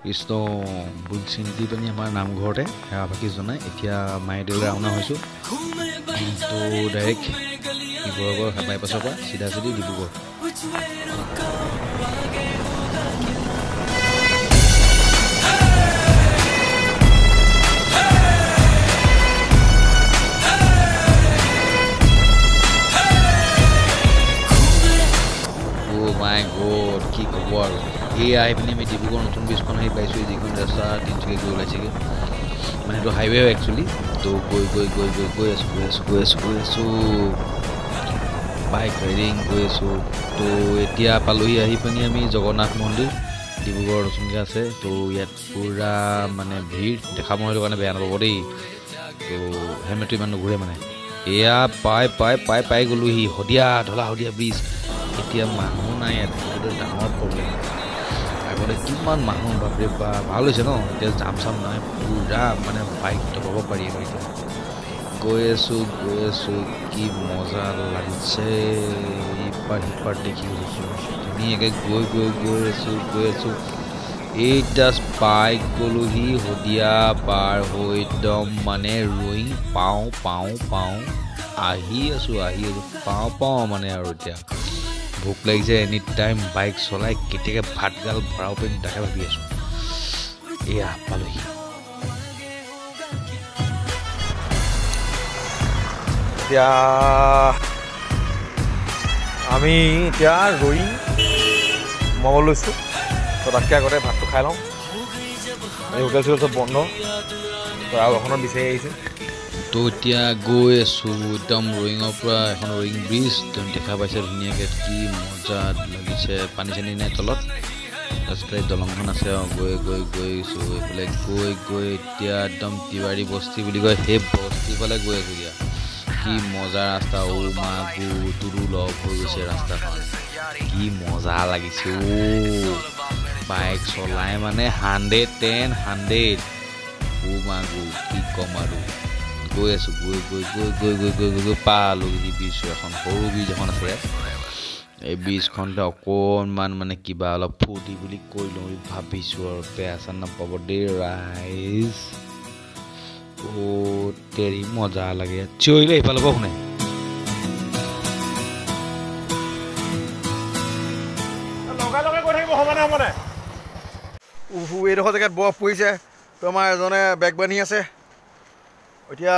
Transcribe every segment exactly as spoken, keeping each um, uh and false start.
কৃষ্ণ বুল চিন্তি পানি আমাৰ নামঘৰতে সেৱা ভাকি জনাই এতিয়া মাইদেউলৈ ৰাওনা হৈছোঁ তো ডাইৰেক্ট ডিব্ৰুগড় বাইপাছৰ পৰা চিধা চিধি ডিব্ৰুগড় মাই গড কি ক'ব আৰু এই আহি পিনি আমি ডিব্ৰুগড় নতুন ব্ৰিজখন আহি পাইছোঁ যিখন ৰাস্তা তিনিচুকীয়া গৈ ওলাইছেগৈ মানে এইটো হাইৱে হয় একচুৱেলি তো গৈ গৈ গৈ গৈ গৈ আছোঁ গৈ আছোঁ গৈ আছোঁ গৈ আছোঁ বাইক ৰাইডিং গৈ আছোঁ তো এতিয়া পালোহি আহি পিনি আমি জগন্নাথ মন্দিৰ ডিব্ৰুগড় নতুনকৈ আছে তো ইয়াত পূৰা মানে ভিৰ দেখা মই সেইটো কাৰণে বেয়া নাপাব দেই তো হেলমেটটো ইমান নুঘূৰে মানে এয়া পাই পাই পাই পাই গ'লোহি শদিয়া ঢলা শদিয়া ব্ৰিজ এতিয়া মানুহ নাই ইয়াত এইটো ডাঙৰ প্ৰব্লেম আগতে কিমান মানুহ বাপৰে বা ভাল হৈছে ন এতিয়া জাম চাম নাই পূৰা মানে বাইক দবাব পাৰি এতিয়া গৈ আছোঁ গৈ আছোঁ কি মজা লাগিছে ইপাৰ সিপাৰ দেখি গৈছোঁ ধুনীয়াকৈ গৈ গৈ গৈ আছোঁ গৈ আছোঁ এই জাষ্ট বাইক গ'লোহি শদিয়া পাৰ হৈ একদম মানে ৰয়িং পাওঁ পাওঁ পাওঁ আহি আছোঁ আহি আছোঁ পাওঁ পাওঁ মানে আৰু এতিয়া ভোক লাগিছে এনি টাইম বাইক চলাই কেতিয়াকৈ ভাতগাল ভৰাব পাৰিম তাকে ভাবি আছোঁ এয়া পালোহি এতিয়া আমি এতিয়া ৰয়িং সোমাব লৈছোঁ তো তাতকৈ আগতে ভাতটো খাই লওঁ এই হোটেল চোটেল চব বন্ধ তো আৰু এখনত বিচাৰি আহিছোঁ তো এতিয়া গৈ আছোঁ একদম ৰয়িঙৰ পৰা এখন ৰয়িং ব্ৰিজ একদম দেখা পাইছে ধুনীয়াকৈ কি মজা লাগিছে পানী চানী নাই তলত তাৰপিছতে দলংখন আছে আৰু গৈ গৈ গৈছোঁ এইফালে গৈ গৈ এতিয়া একদম তিৱাৰী বস্তি বুলি কয় সেই বস্তিফালে গৈ আছোঁ এতিয়া কি মজা ৰাস্তা ঔ মা গু তোৰো লগ হৈ গৈছে ৰাস্তাখন কি মজা লাগিছে অ' বাইক চলাই মানে হাণ্ড্ৰেড টেন হাণ্ড্ৰেড ঔ মা গু কি ক'ম আৰু গৈ আছোঁ গৈ গৈ গৈ গৈ গৈ গৈ গৈ গৈ পালোহি ব্ৰিজ এখন সৰু ব্ৰিজ এখন আছে এই ব্ৰিজখনতে অকণমান মানে কিবা অলপ ফূৰ্তি বুলি কৈ লওঁ ভাবিছোঁ আৰু বেয়া চেয়া নাপাব দেই ৰাইজ অ' তেৰি মজা লাগে চিঞৰিলে সিফালে পৰা শুনে এইডোখৰ জেগাত বৰফ পৰিছে তো আমাৰ এজনে বেগ বান্ধি আছে এতিয়া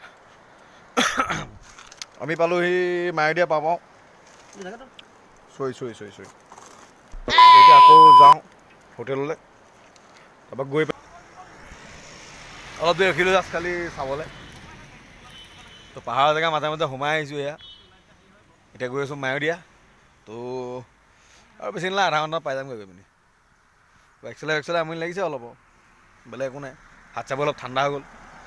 আমি পালোহি মায়'দিয়া পাওঁ পাওঁ চৈ চৈ চৈ চৈ এতিয়া আকৌ যাওঁ হোটেললৈ তাৰপৰা গৈ অলপ দেৰি ৰখিলোঁ জাষ্ট খালি চাবলৈ তো পাহাৰৰ জেগা মাজে মাজে সোমাই আহিছোঁ এয়া এতিয়া গৈ আছোঁ মায়'দিয়া তো আৰু বেছি নালাগে আধা ঘণ্টাত পাই যামগৈ গৈ পিনি বাইক চলাই বাইক চলাই আমনি লাগিছে অলপ বেলেগ একো নাই হাত চাব অলপ ঠাণ্ডা হৈ গ'ল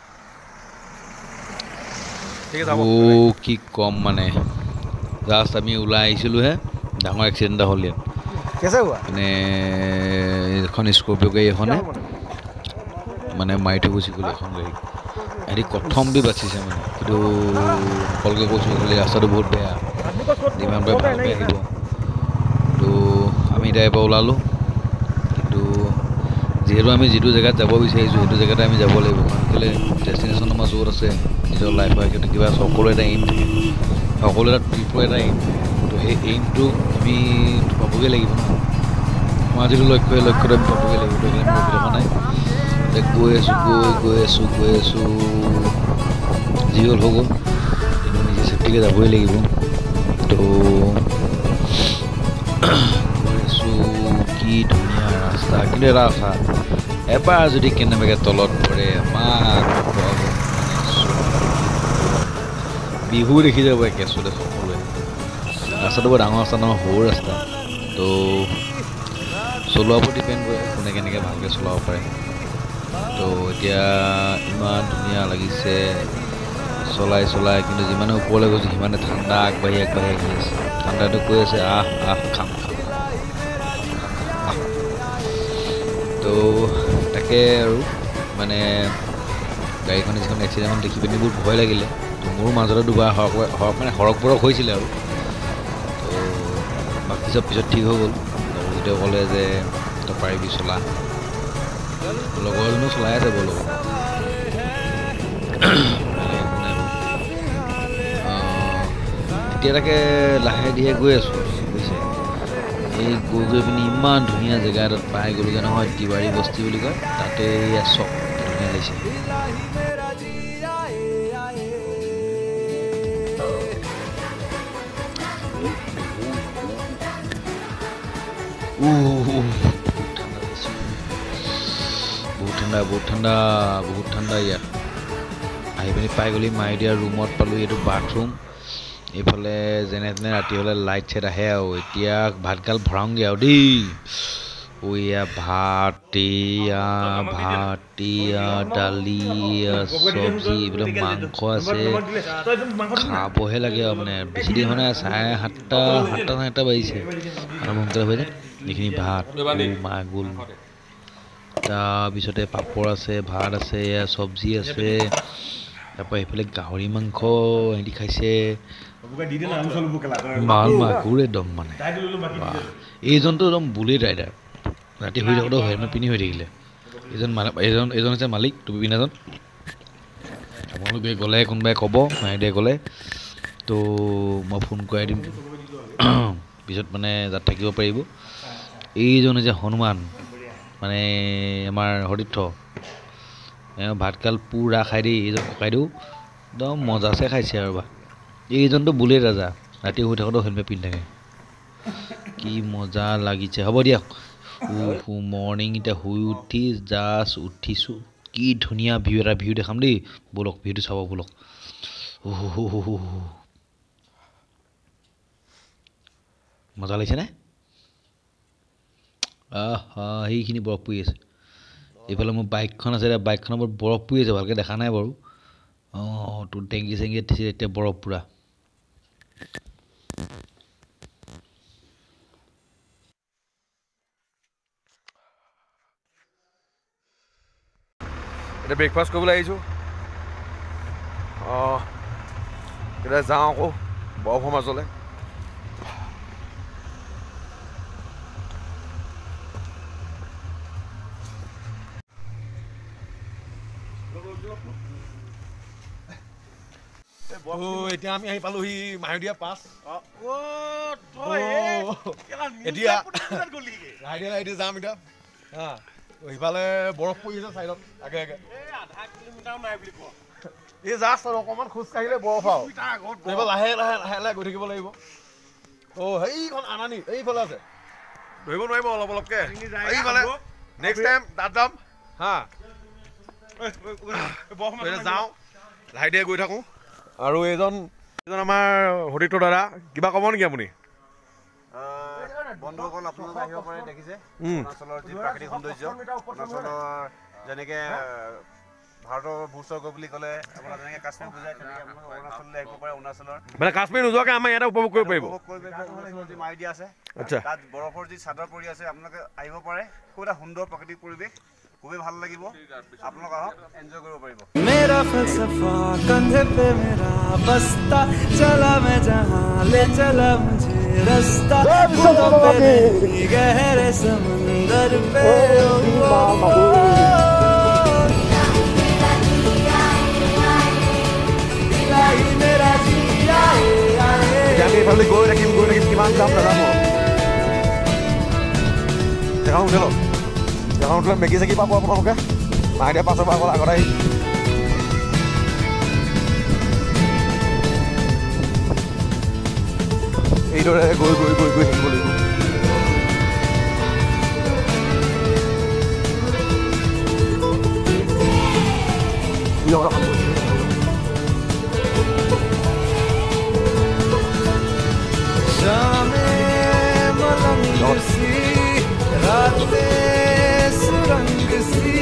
অ' কি ক'ম মানে জাষ্ট আমি ওলাই আহিছিলোঁহে ডাঙৰ এক্সিডেণ্ট এটা হ'ল ইয়াত মানে এখন স্কৰ্পিঅ' গাড়ী এখনে মানে মাৰি থৈ গুচি গ'ল এখন গাড়ী সিহঁতি প্ৰথম বি বাচিছে মানে কিন্তু সকলোকে কৈছোঁ খালি ৰাস্তাটো বহুত বেয়া যিমান পাৰে ভালকৈ আহিব তো আমি এতিয়া এবাৰ ওলালোঁ কিন্তু যিহেতু আমি যিটো জেগাত যাব বিচাৰিছোঁ সেইটো জেগাতে আমি যাব লাগিব কাৰণ কেলৈ ডেষ্টিনেশ্যন আমাৰ য'ত আছে নিজৰ লাইফৰ সেইটো কিবা সকলো এটা এইম থাকে সকলো এটা ট্ৰিপৰ এটা এইম তো সেই এইমটো আমি পাবগৈ লাগিব ন আমাৰ যিটো লক্ষ্য সেই লক্ষ্যটো আমি পাবগৈ লাগিব তো সেইকাৰণে ৰখি থকা নাই এতিয়া গৈ আছোঁ গৈ গৈ আছোঁ গৈ আছোঁ যি হ'ল হৈ গ'ল কিন্তু নিজে চেফটিকৈ যাবই লাগিব তো গৈ আছোঁ কি ধুনীয়া ৰাস্তা কিন্তু এটা কথা এবাৰ যদি কেনেবাকৈ তলত পৰে আমাক বিহু দেখি যাব কেঁচুতে সকলোৱে ৰাস্তাটো বৰ ডাঙৰ ৰাস্তা নহয় সৰু ৰাস্তা তো চলোৱাৰ ওপৰত ডিপেণ্ড কৰে কোনে কেনেকৈ ভালকৈ চলাব পাৰে তো এতিয়া ইমান ধুনীয়া লাগিছে চলাই চলাই কিন্তু যিমানে ওপৰলৈ গৈছে সিমানে ঠাণ্ডা আগবাঢ়ি আগবাঢ়ি আহি আছে ঠাণ্ডাটো কৈ আছে আহ আহ খাম খাম তো তাকে আৰু মানে গাড়ীখন যিখন এক্সিডেণ্টখন দেখি পিনি বহুত ভয় লাগিলে তো মোৰো মাজতে দুবাৰ সৰক সৰক মানে সৰক বৰক হৈছিলে আৰু তো বাকী চব পিছত ঠিক হৈ গ'ল লগৰকেইটাও ক'লে যে তই পাৰিবি চলা লগৰজনো চলাই আছে বৰ লগত এতিয়া তাকে লাহে ধীৰে গৈ আছোঁ বুজিছে এই গৈ গৈ পিনি ইমান ধুনীয়া জেগা এটাত পাই গ'লোগৈ নহয় তিৱাৰী বস্তি বুলি কয় তাতে এয়া চক ধুনীয়া লাগিছে বহুত ঠাণ্ডা বহুত ঠাণ্ডা বহুত ঠাণ্ডা ইয়াত আহি পিনি পাই গ'লি মাই দিয়া ৰুমত পালোঁ এইটো বাথৰুম এইফালে যেনে তেনে ৰাতি হ'লে লাইট চাইট আহে আৰু এতিয়া ভাতগাল ভৰাওঁগৈ আৰু দেই ওয়া ভাত এয়া ভাত এয়া দালি চব্জি এইবিলাক মাংস আছে খাবহে লাগে আৰু মানে বেছি দিন হোৱা নাই চাৰে সাতটা সাতটা সাতটা বাজিছে আৰু সোনকালে হৈ যায় এইখিনি ভাত মা গোল তাৰপিছতে পাপৰ আছে ভাত আছে এয়া চব্জি আছে তাৰপৰা এইফালে গাহৰি মাংস সিহঁতি খাইছে মাল মাগুৰ একদম মানে এইজনটো একদম বুলেট ৰাইডাৰ ৰাতি শুই থাকোঁতে হেলমেট পিন্ধি হৈ থাকিলে এইজন মানে এইজন এইজন হৈছে মালিক টুপি পিন্ধাজন আপোনালোকে গ'লে কোনোবাই ক'ব মাইদেউ গ'লে তো মই ফোন কৰাই দিম পিছত মানে তাত থাকিব পাৰিব এইজন হৈছে হনুমান মানে আমাৰ সতীৰ্থ এওঁ ভাতকাল পুৰা খাই দি এইজন ককাইদেউ একদম মজাছে খাইছে আৰু বা এইজনটো বুলেট ৰাজা ৰাতি শুই থাকোঁতে হেলমেট পিন্ধি থাকে কি মজা লাগিছে হ'ব দিয়ক উ মৰ্ণিং এতিয়া শুই উঠি জাষ্ট উঠিছোঁ কি ধুনীয়া ভিউ এটা ভিউ দেখাম দেই ব'লক ভিউটো চাব ব'লক মজা লাগিছেনে আহ সেইখিনি বৰফ পৰি আছে এইফালে মোৰ বাইকখন আছে এতিয়া বাইকখনৰ ওপৰত বৰফ পৰি আছে ভালকৈ দেখা নাই বাৰু অঁ তোৰ টেংকি চেংকি উঠিছে এতিয়া বৰফ পূৰা এতিয়া ব্ৰেকফাষ্ট কৰিবলৈ আহিছোঁ অঁ এতিয়া যাওঁ আকৌ বৰফৰ মাজলৈ এতিয়া আমি আহি পালোহি মায়দিয়া পাছ এতিয়া লাহে যাম এতিয়া হা সিফালে বৰফ পৰি আছে চাইডত আগে আগে এই জাষ্ট আৰু অকণমান খোজ কাঢ়িলে বৰফ আৰু এইফালে লাহে লাহে লাহে লাহে গৈ থাকিব লাগিব অ' সেইখন আনানি এইফালে আছে ধৰিব নোৱাৰিব অলপ অলপকে এইফালে নেক্সট টাইম তাত যাম হা যাওঁ লাহে ধীৰে গৈ থাকোঁ আৰু এইজন এইজন আমাৰ সতীৰ্থ দাদা কিবা ক'ব নেকি আপুনি বন্ধুসকল আপোনালোকে আহিব পাৰে দেখিছে অৰুণাচলৰ যি প্ৰাকৃতিক সৌন্দৰ্য অৰুণাচলৰ যেনেকৈ ভাৰতৰ ভূস্বৰ্গ বুলি ক'লে আপোনাৰ যেনেকৈ কাশ্মীৰ বুজায় তেনেকৈ আপোনালোকে অৰুণাচললৈ আহিব পাৰে অৰুণাচলৰ মানে কাশ্মীৰ নোযোৱাকৈ আমাৰ ইয়াতে উপভোগ কৰিব পাৰিব উপভোগ কৰিব পাৰিব অৰুণাচলৰ যি মায়দিয়া আছে আচ্ছা তাত বৰফৰ যি চাদৰ পৰি আছে আপোনালোকে আহিব পাৰে খুব এটা সুন্দৰ প্ৰাকৃতিক পৰিৱেশ খুবেই ভাল লাগিব আপোনালোক আহক এনজয় কৰিব পাৰিব मेरा फलसफा कंधे पे मेरा बस्ता चला मैं जहां ले चला मुझे रास्ता फूलों पे नहीं गहरे समंदर पे मेरा जिया আমি এইফালে গৈ থাকিম গৈ থাকিম কিমান যাম নাজানো দেখাওঁ উঠে লওক দেখাওঁ উঠিলে মেগী চেগী পাব আপোনালোকে মায়দিয়া পাছৰ পৰা আগত আগত আহি এইদৰে গৈ গৈ গৈ গৈ থাকিব লাগিব सुरंग सी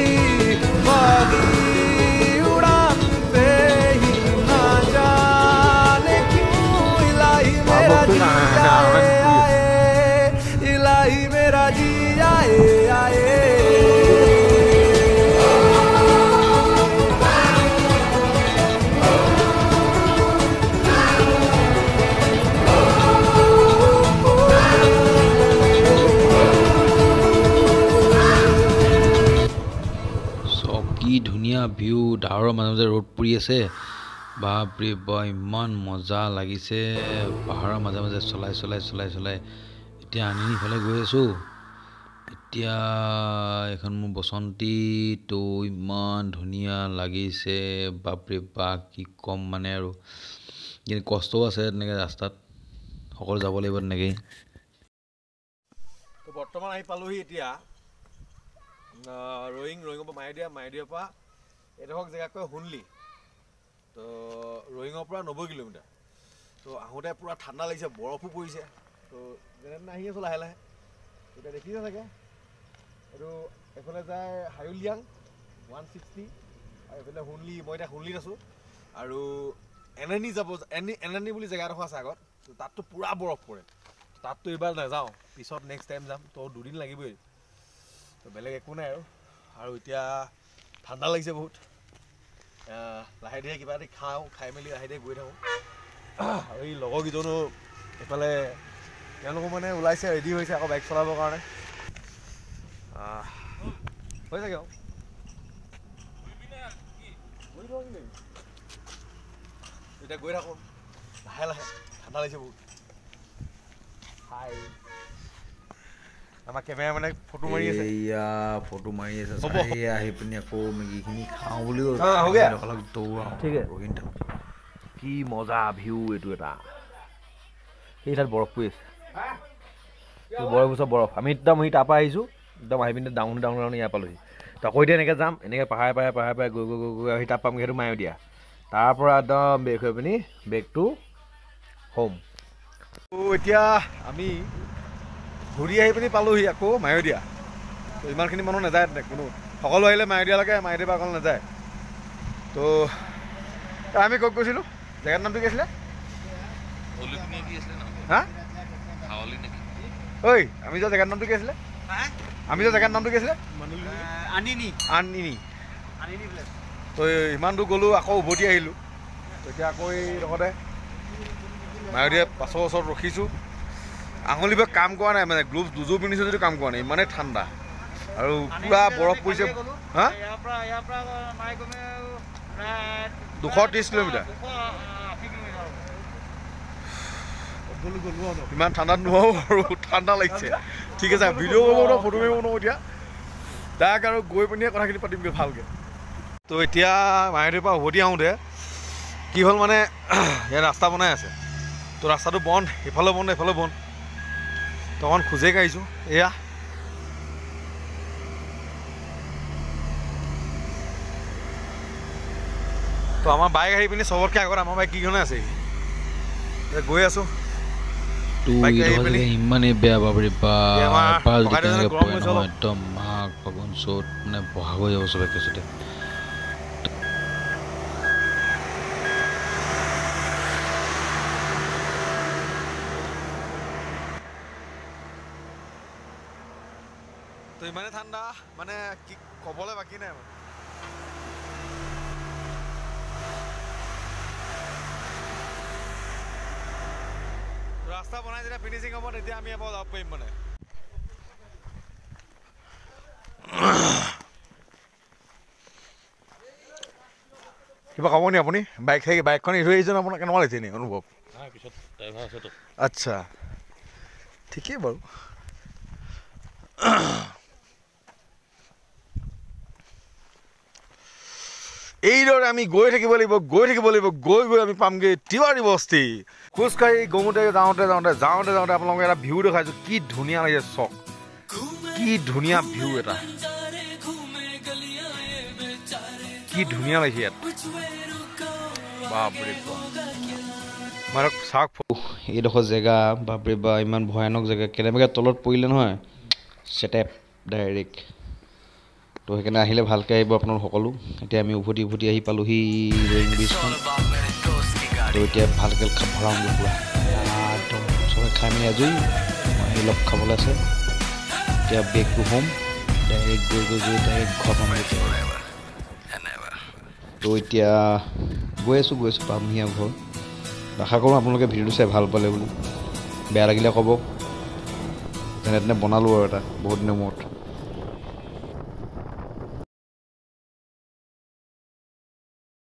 उड़ान पे ही ना जाने क्यों इलाही मेरा जी आए इलाही मेरा जी आए आए কি ধুনীয়া ভিউ ডাৱৰৰ মাজে মাজে ৰ'দ পৰি আছে বাপৰে বা ইমান মজা লাগিছে পাহাৰৰ মাজে মাজে চলাই চলাই চলাই চলাই এতিয়া আনিনি ফালে গৈ আছো এতিয়া এখন মোৰ বসন্তী তো ইমান ধুনীয়া লাগিছে বাপৰে বা কি কম মানে আৰু কিন্তু কষ্টও আছে তেনেকৈ ৰাস্তাত সকলো যাব লাগিব তেনেকৈ তো বৰ্তমান আহি পালোহি এতিয়া ৰয়িং ৰয়িঙৰ পৰা মায়দিয়া মায়দিয়াৰ পৰা এডোখৰ জেগাক কয় হুনলি তো ৰয়িঙৰ পৰা নব্বৈ কিলোমিটাৰ তো আহোঁতে পূৰা ঠাণ্ডা লাগিছে বৰফো পৰিছে তো যেনে তেনে আহি আছোঁ লাহে লাহে এতিয়া দেখিছে চাগে এইটো এইফালে যায় হায়ুলিয়াং ওৱান ছিক্সটি আৰু এইফালে হুনলি মই এতিয়া হুনলিত আছোঁ আৰু এনেনি যাব এনি এনেনি বুলি জেগা এডোখৰ আছে আগত তো তাততো পূৰা বৰফ পৰে তাততো এইবাৰ নাযাওঁ পিছত নেক্সট টাইম যাম তো দুদিন লাগিবই তো বেলেগ একো নাই আৰু আৰু এতিয়া ঠাণ্ডা লাগিছে বহুত লাহে ধীৰে কিবা এটা খাওঁ খাই মেলি লাহে ধীৰে গৈ থাকোঁ আৰু এই লগৰকেইজনো এইফালে তেওঁলোকো মানে ওলাইছে ৰেডি হৈছে আকৌ বাইক চলাবৰ কাৰণে হৈ চাগে এতিয়া গৈ থাকোঁ লাহে লাহে ঠাণ্ডা লাগিছে বহুত হাই আমাৰ কেমেৰা মানে ফটো মাৰি আছে এয়া ফটো মাৰি আছে এয়া আহি পিনি আকৌ মেগীখিনি খাওঁ বুলি কি মজা ভিউ এইটো এটা সেই তাত বৰফ পৰি আছে বৰফ ওচৰ বৰফ আমি একদম সি তাৰপৰা আহিছোঁ একদম আহি পিনি ডাউন ডাউন ডাউন ইয়াৰ পালোহি তো আকৌ এতিয়া এনেকৈ যাম এনেকৈ পাহাৰে পাহাৰে পাহাৰে পাহাৰে গৈ গৈ গৈ গৈ আহি তাত পামগৈ সেইটো মায়দিয়া তাৰপৰা একদম বেক হৈ পিনি বেক টু হোম এতিয়া আমি ঘূৰি আহি পিনি পালোহি আকৌ মায়দিয়া তো ইমানখিনি মানুহ নাযায় কোনো সকলো আহিলে মায়দিয়ালৈকে মায়দিয়াৰ পৰা অকল নাযায় তো আমি ক'ত গৈছিলোঁ জেগাৰ নামটো কি আছিলে হা ঐ আমি যোৱা জেগাৰ নামটো কি আছিলে আমি যোৱা জেগাৰ নামটো কি আছিলে আনিনি আনিনি তো ইমান দূৰ গ'লোঁ আকৌ উভতি আহিলোঁ এতিয়া আকৌ এই লগতে মায়দিয়া পাছৰ ওচৰত ৰখিছোঁ আঙুলিবোৰ কাম কৰা নাই মানে গ্লোভছ দুযোৰ পিন্ধিছোঁ যদিও কাম কৰা নাই ইমানেই ঠাণ্ডা আৰু পূৰা বৰফ পৰিছে হা দুশ ত্ৰিছ কিলোমিটাৰ ইমান ঠাণ্ডাত নোৱাৰোঁ আৰু ঠাণ্ডা লাগিছে ঠিক আছে ভিডিঅ' কৰিব নোৱাৰোঁ ফটো মাৰিব নোৱাৰোঁ এতিয়া তাক আৰু গৈ পিনিয়ে কথাখিনি পাতিমগৈ ভালকৈ তো এতিয়া মায়দিয়াৰ পৰা উভতি আহোঁতে কি হ'ল মানে ইয়াত ৰাস্তা বনাই আছে তো ৰাস্তাটো বন্ধ এইফালে বন্ধ এইফালে বন্ধ তো অকণ খোজেই কাঢ়িছোঁ এয়া তো আমাৰ বাইক আহি পিনি চবতকৈ আগত আমাৰ বাইক কিখনে আছে গৈ আছোঁ ইমানেই বেয়া বাবৰি একদম মাঘ ফাগুন চ'ত মানে বহাগ হৈ যাব চব একেচতে তো ইমানে ঠাণ্ডা মানে কি ক'বলৈ বাকী নাই মানে ৰাস্তা বনাই যেতিয়া ফিনিচিং হ'ব তেতিয়া আমি এবাৰ যাব পাৰিম মানে কিবা ক'ব নি আপুনি বাইক থাকি বাইকখন এৰি থৈ আহিছে আপোনাৰ কেনেকুৱা লাগিছে নি অনুভৱ আচ্ছা ঠিকেই বাৰু এইদৰে আমি গৈ থাকিব লাগিব গৈ থাকিব লাগিব গৈ গৈ আমি পামগৈ তিৱাৰী বস্তি খোজকাঢ়ি গমোতে যাওঁতে যাওঁতে যাওঁতে যাওঁতে আপোনালোকে এটা ভিউ দেখাইছোঁ কি ধুনীয়া লাগিছে চক কি ধুনীয়া ভিউ এটা কি ধুনীয়া লাগিছে ইয়াত বাপৰে বাপ চাওক এইডোখৰ জেগা বাপৰে বা ইমান ভয়ানক জেগা কেনেবাকৈ তলত পৰিলে নহয় চেটেপ ডাইৰেক্ট তো সেইকাৰণে আহিলে ভালকৈ আহিব আপোনালোক সকলো এতিয়া আমি উভতি উভতি আহি পালোঁহি ৰয়িং ব্ৰিজখন তো এতিয়া ভালকৈ ভৰাওঁগৈ পূৰা একদম চবে খাই মেলি আজৰি মই অলপ খাবলৈ আছে এতিয়া বেক টু হোম ডাইৰেক্ট গৈ গৈ গৈ ডাইৰেক্ট ঘৰ পামগৈ তো এতিয়া গৈ আছোঁ গৈ আছোঁ পামহি আৰু ঘৰ আশা কৰোঁ আপোনালোকে ভিডিঅ'টো চাই ভাল পালে বুলি বেয়া লাগিলে ক'ব যেনে তেনে বনালোঁ আৰু এটা বহুত দিনৰ মূৰত